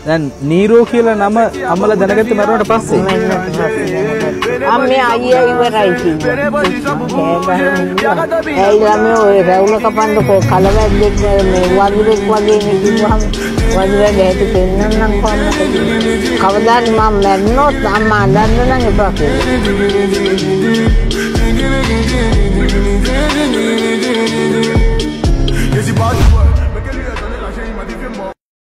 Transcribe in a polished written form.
දැන් නීරෝ කියලා නම අම්මලා දැනගත්තේ මරුණාට පස්සේ. අම්මේ අයියා ඉවරයි කිව්වා. ඇයිලා මේ ඔය රැවුල කපන්නකෝ කලවැද්දෙක් මේ වඳුරෙක් වගේ නේ කිව්වහම වඳුරගේ ඇටි පෙන්නන්නම් කොහොමද? කවදාද මම මැරෙන්නොත් අම්මා අඬන්න නම් එපා කියලා.